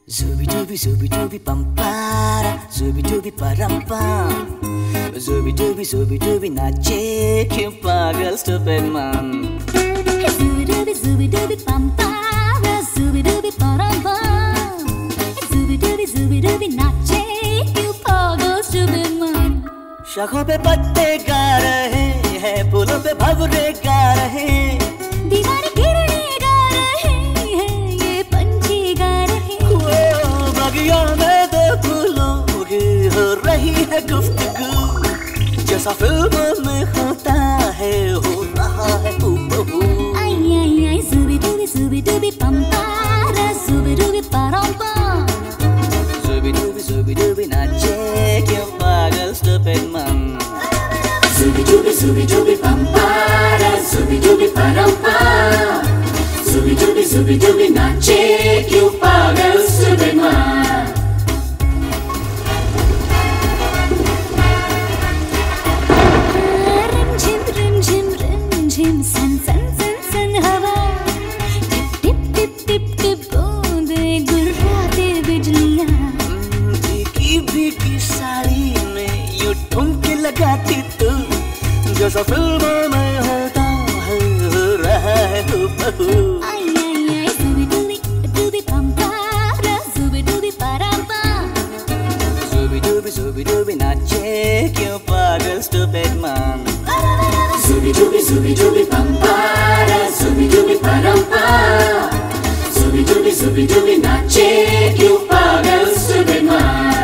Zubi dubi pam para, zubi dubi param pam. Zubi dubi nache क्यों पागल stupid man. Zubi dubi pam para, zubi dubi param pam. Zubi dubi nache क्यों पागल stupid man. शाखों पे पत्ते गा रहे हैं, फूलों पे भंवरे गा रहे हैं, दीवारें गिरने गा रहे हैं, ये पंछी गा रहे हैं। बगिया में दो फूलों की हो रही है गुफ्तगू, जैसा फिल्म में होता है हो रहा है हूबहू। आई आई आई zubi dubi pam para, zubi dubi param pam. Zubi dubi nache क्यों पागल stupid man. Zubi dubi pam para, zubi dubi param pam. Zubi dubi nache क्यों पागल stupid man. Rim san san san san हवा, टिप टिप टिप टिप बूंदे गुर्राते बिजलियाँ। भीगी साड़ी में यूं ठुमके लगाती तू, जैसा फिल्मों में होता है हो रहा है हूबहू। आई आई आई zubi dubi pam para, zubi dubi param pam. Zubi dubi nache क्यों पागल stupid man. Zubi dubi pam para, zubi dubi param pam. Zubi dubi nache क्यों पागल stupid man.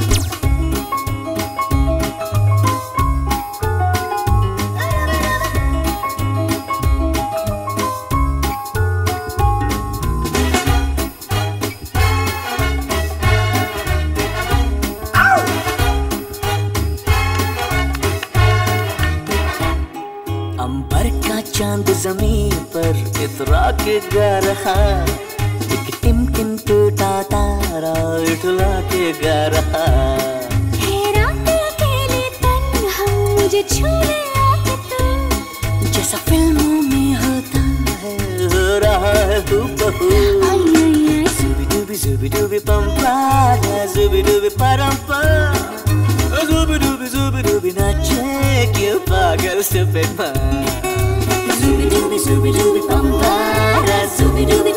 अंबर का चांद जमीन पर इतरा के गा रहा, एक टिम टिम टूटा तारा उठला के गा रहा। रात अकेले तन्हा मुझे छूने आके तू, जैसा फिल्मों में होता है हो रहा है हूबहू। आई आई आई Zubi dubi pam para, zubi dubi param pam. Zubi dubi nache क्यों पागल stupid man. zubi dubi pam para, zubi dubi